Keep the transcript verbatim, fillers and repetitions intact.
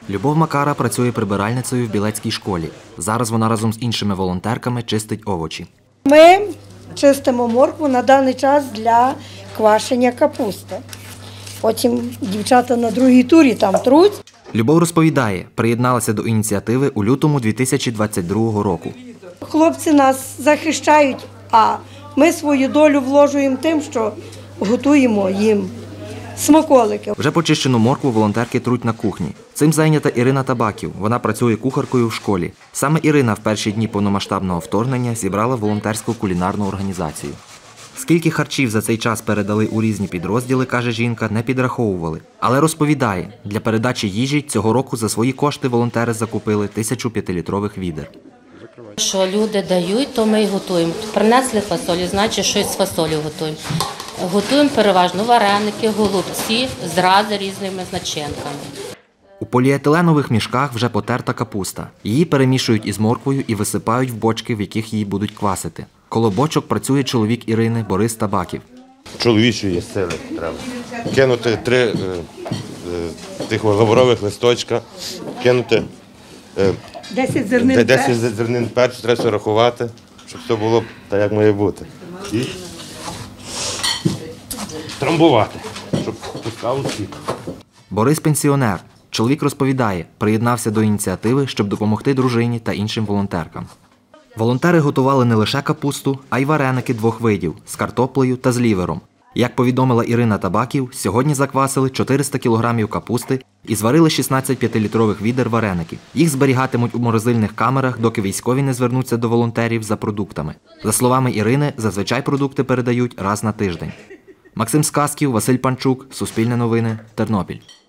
Любов Макара працює прибиральницею в Білецькій школі. Зараз вона разом з іншими волонтерками чистить овочі. Ми чистимо моркву на даний час для квашення капусти. Потім дівчата на другій турі там труть. Любов розповідає, приєдналася до ініціативи у лютому дві тисячі двадцять другого року. Хлопці нас захищають, а ми свою долю вложуємо тим, що готуємо їм смаколики. Вже почищену моркву волонтерки труть на кухні. Цим зайнята Ірина Табаків. Вона працює кухаркою в школі. Саме Ірина в перші дні повномасштабного вторгнення зібрала волонтерську кулінарну організацію. Скільки харчів за цей час передали у різні підрозділи, каже жінка, не підраховували. Але розповідає, для передачі їжі цього року за свої кошти волонтери закупили тисячу п'ятилітрових відер. Що люди дають, то ми і готуємо. Принесли фасолі, значить щось з фасолі готуємо. Готуємо переважно вареники, голубці з рази різними начинками. У поліетиленових мішках вже потерта капуста. Її перемішують із морквою і висипають в бочки, в яких її будуть квасити. Коло бочок працює чоловік Ірини Борис Табаків. Чоловічої сили треба. Кинути три е, е, тих лаврових листочка, кинути е, десять зернин десять зернин перцю, треба все рахувати, щоб все було так, як має бути. І трамбувати, щоб пускав сік. Борис пенсіонер. Чоловік розповідає, приєднався до ініціативи, щоб допомогти дружині та іншим волонтеркам. Волонтери готували не лише капусту, а й вареники двох видів – з картоплею та з лівером. Як повідомила Ірина Табаків, сьогодні заквасили чотириста кілограмів капусти і зварили шістнадцять п'ятилітрових відер вареників. Їх зберігатимуть у морозильних камерах, доки військові не звернуться до волонтерів за продуктами. За словами Ірини, зазвичай продукти передають раз на тиждень. Максим Сказків, Василь Панчук, Суспільне новини, Тернопіль.